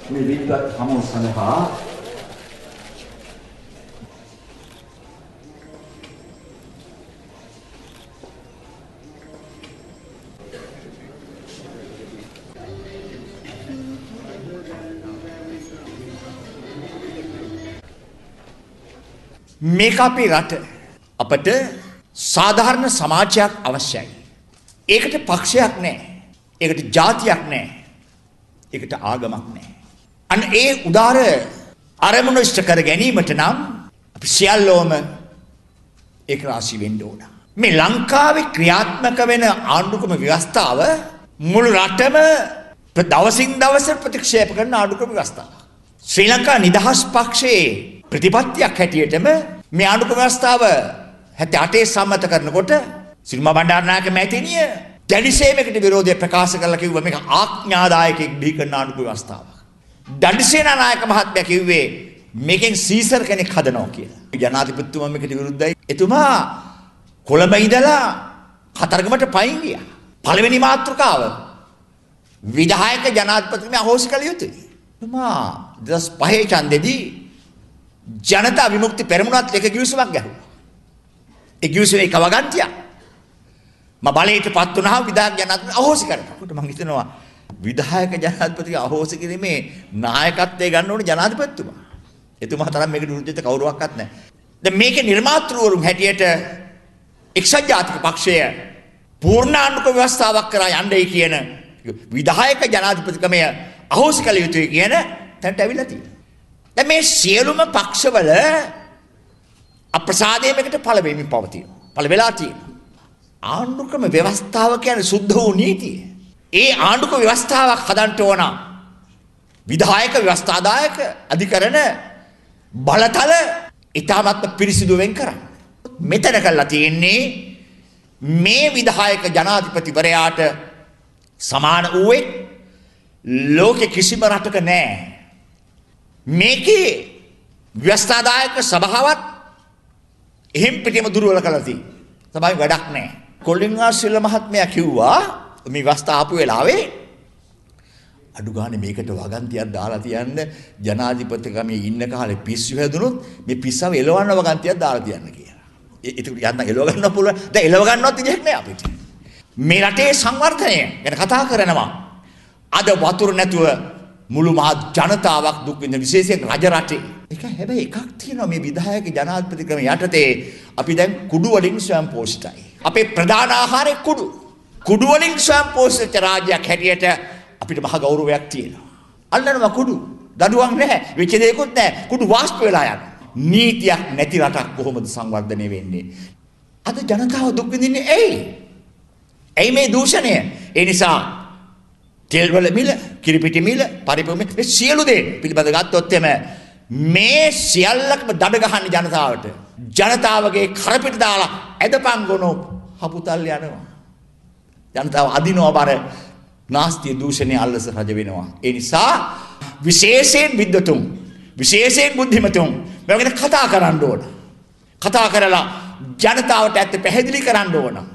මේ විද්වත් හමුව සඳහා මේක අපේ රට අපට සාධාරණ සමාජයක් අවශ්‍යයි. ඒකට පක්ෂයක් නැහැ. ඒකට ජාතියක් නැහැ. ඒකට ආගමක් නැහැ. අන්න ඒ උදාර අරමුණු ඉෂ්ට කර ගැනීමට නම් අපි සියල්ලෝම ඒක රාශී වෙන්න ඕන. මේ ලංකාවේ ක්‍රියාත්මක වෙන ආණ්ඩුක්‍රම ව්‍යවස්ථාව මුළු රටම දවසින් දවස ප්‍රතික්ෂේප කරන ආණ්ඩුක්‍රම ව්‍යවස්ථාවක්. ශ්‍රී ලංකා නිදහස් පක්ෂයේ ප්‍රතිපත්තියක් හැටියටම මේ ආණ්ඩුක්‍රම ව්‍යවස්ථාව 78 සම්මත කරනකොට සිරිමා බණ්ඩාරනායක මැතිණිය දැඩිසේමකට විරෝධය ප්‍රකාශ කරලා කිව්වා මේක ආඥාදායකෙක් බිහි කරන ආණ්ඩුක්‍රම ව්‍යවස්ථාවක්. දඩිසේනා නායක මහත්මයා කිව්වේ මේකෙන් සීසර් කෙනෙක් හදනවා කියලා. ජනාධිපතිතුමා මේකට විරුද්ධයි. එතුමා කොළඹ ඉඳලා කතරගමට පයින් ගියා. පළවෙනි මාතෘකාව විධායක ජනාධිපතිතුමා අහෝසි කළ යුතුයි. එතුමා 2005 ඡන්දෙදී ජනතා විමුක්ති පෙරමුණත් එක කිවිසුමක් ගැහුවා. ඒ කිවිසුමේ කවගන්තිය මම බලයටපත් වුණා විධායක ජනාධිපති අහෝසි කරනවා. ඒකට මම හිතනවා විධායක ජනාධිපතිගේ අහෝසි කිරීමේ නායකත්වය ගන්න ඕනේ ජනාධිපතිතුමා. එතුමා තරම් මේකට විරුද්ධ කවුරුවක්වත් නැහැ. දැන් මේකේ නිර්මාතෘවරුන් හැටියට එක්සත් ජාතික පක්ෂය පූර්ණාංගික ව්‍යවස්ථාවක් කරා යන්නේ කියන විධායක ජනාධිපතිකමය අහෝසි කළ යුතුයි කියන තැනට ඇවිල්ලා තියෙනවා. දැන් මේ සියලුම පක්ෂවල අප්‍රසාදයකට පළ වෙමින් පවතිනවා. පළ වෙලා තියෙනවා. ආණ්ඩුක්‍රම ව්‍යවස්ථාව කියන්නේ සුද්ධ වූ නීතිය. ඒ ආණ්ඩුක්‍රම ව්‍යවස්ථාවක් හදන්න ඕන. විධායක ව්‍යවස්ථාදායක අධිකරණ බලතල ඊටමත් පිරිසිදු වෙන් කරන්න. මෙතන කරලා තියෙන්නේ මේ විධායක ජනාධිපතිවරයාට සමාන වූයේ ලෝකෙ කිසිම රටක නැහැ. මේකේ ව්‍යවස්ථාදායක සභාවත් එහෙම් පිටිම දුර්වල කළා තියෙනවා. සභාවේ වැඩක් නැහැ. කොල්ලින්ගාසිල්ල මහත්මයා කිව්වා මේ ව්‍යවස්ථා ආපු වෙලාවේ අඩු ගානේ මේකට වගන්තියක් දාලා තියන්න ජනාධිපතිකමේ ඉන්න කාලේ පිස්සු හැදුනොත් මේ පිස්සව එලවන්න වගන්තියක් දාලා තියන්න කියලා. ඒක යන්න එලව ගන්න පුළුවන්. දැන් එලව ගන්නවත් ඉන්නේ නැහැ අපිට. මේ රටේ සංවර්ධනය ගැන කතා කරනවා. අද වතුර නැතුව මුළු මහත් ජනතාවක් දුක් විඳින විශේෂයෙන් රජ රටේ. ඒක හැබැයි එකක් තියෙනවා මේ විධායක ජනාධිපතිකම යටතේ අපි දැන් කුඩු වලින් ස්වයං පෝෂිතයි. අපේ ප්‍රධාන ආහාරය කුඩු. කුඩු වලින් ස්වයං පෝෂිත රාජ්‍යයක් හැටියට අපිට මහ ගෞරවයක් තියෙනවා. අල්ලනවා කුඩු. දඩුවම් නැහැ. වෙච්ච දෙයක්වත් නැහැ. කුඩු වාෂ්ප වෙලා යනවා. නීතියක් නැති රටක් කොහොමද සංවර්ධනය වෙන්නේ? අද ජනතාව දුක් විඳින්නේ ඇයි? ඇයි මේ දූෂණය? ඒ නිසා තෙල් වල මිල, කිරිපිටි මිල, පරිප්පු මිල මේ සියලු දේ පිළිබඳ ගත්තොත් මේ සියල්ලක්ම දඩ ගහන්නේ ජනතාවට. ජනතාවගේ කරපිට දාලා ඇදපංගොනෝ හපුතල් යනවා. ජනතාව අදිනවා බර නාස්තිය දූෂණයේ අල්ලස රජ වෙනවා. ඒ නිසා විශේෂයෙන් විද්වතුන්, විශේෂයෙන් බුද්ධිමතුන් මේ වගේ කතා කරන්න ඕන. කතා කරලා ජනතාවට ඇත්ත පැහැදිලි කරන්න ඕන.